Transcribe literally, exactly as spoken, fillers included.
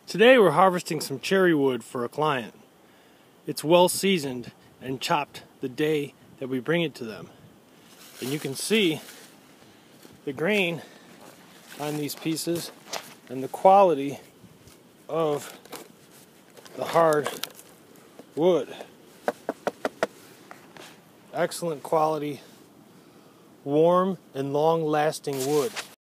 Today we're harvesting some cherry wood for a client. It's well seasoned and chopped the day that we bring it to them. And you can see the grain on these pieces and the quality of the hard wood. Excellent quality, warm and long-lasting wood.